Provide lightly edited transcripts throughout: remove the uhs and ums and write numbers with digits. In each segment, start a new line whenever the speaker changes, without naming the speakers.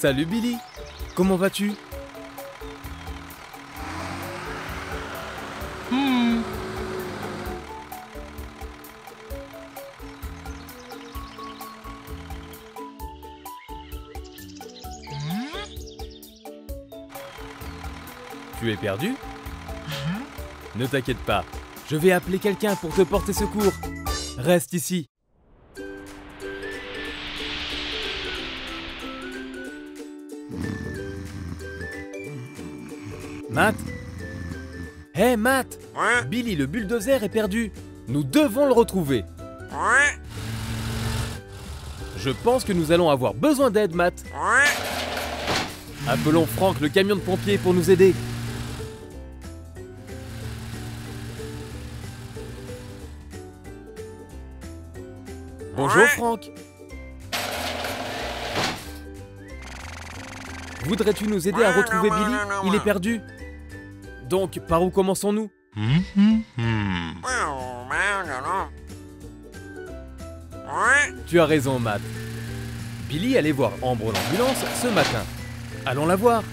Salut Billy, comment vas-tu? Tu es perdu? Ne t'inquiète pas, je vais appeler quelqu'un pour te porter secours. Reste ici. Matt? Hé Matt!
Ouais,
Billy le bulldozer est perdu. Nous devons le retrouver.
ouais,
Je pense que nous allons avoir besoin d'aide, Matt.
ouais.
Appelons Frank, le camion de pompiers, pour nous aider. Bonjour
Ouais.
Frank. Voudrais-tu nous aider à
Ouais,
retrouver
non,
Billy?
non, non,
Il
non.
est perdu. Donc, par où commençons-nous?
Ouais,
Tu as raison, Matt. Billy allait voir Ambre l'ambulance ce matin. Allons la voir.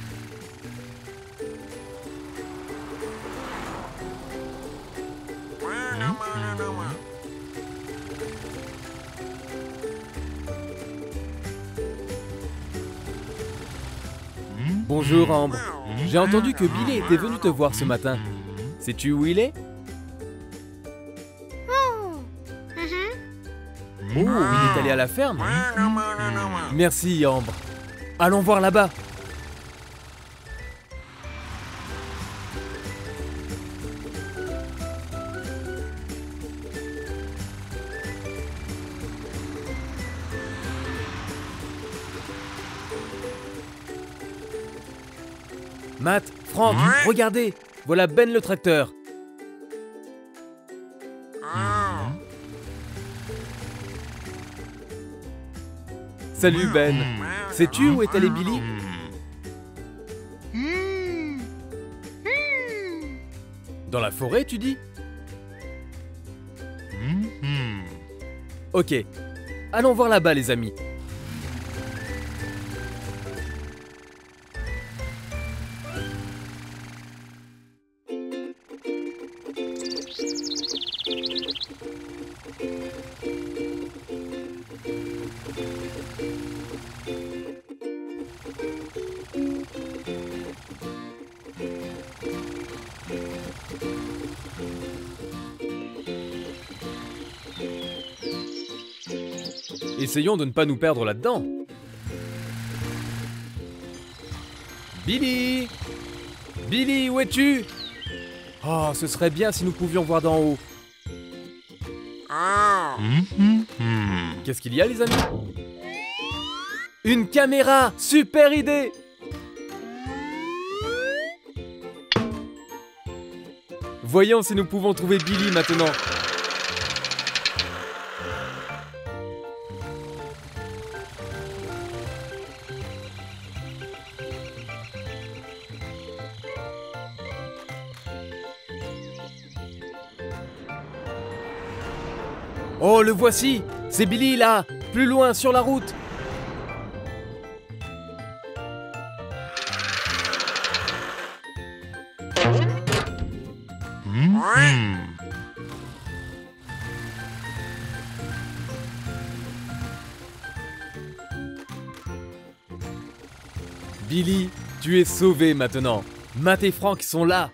Bonjour Ambre. J'ai entendu que Billy était venu te voir ce matin. Sais-tu où il est? Oh, il est allé à la ferme. Merci Ambre. Allons voir là-bas. Matt, Frank,
Ouais.
regardez. Voilà Ben le tracteur. Salut Ben. Sais-tu où est allé Billy? Dans la forêt, tu dis? Ok. Allons voir là-bas, les amis. Essayons de ne pas nous perdre là-dedans. Billy! Billy, où es-tu? Oh, ce serait bien si nous pouvions voir d'en haut. Qu'est-ce qu'il y a, les amis? Une caméra! Super idée! Voyons si nous pouvons trouver Billy maintenant. Oh, le voici! C'est Billy là! Plus loin, sur la route! Billy, tu es sauvé maintenant. Matt et Frank sont là.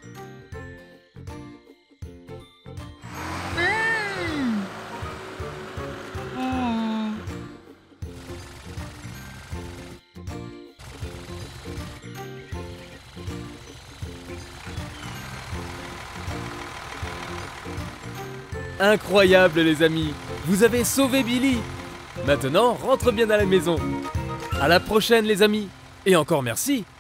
Incroyable les amis, vous avez sauvé Billy. Maintenant, rentre bien à la maison. À la prochaine les amis, et encore merci.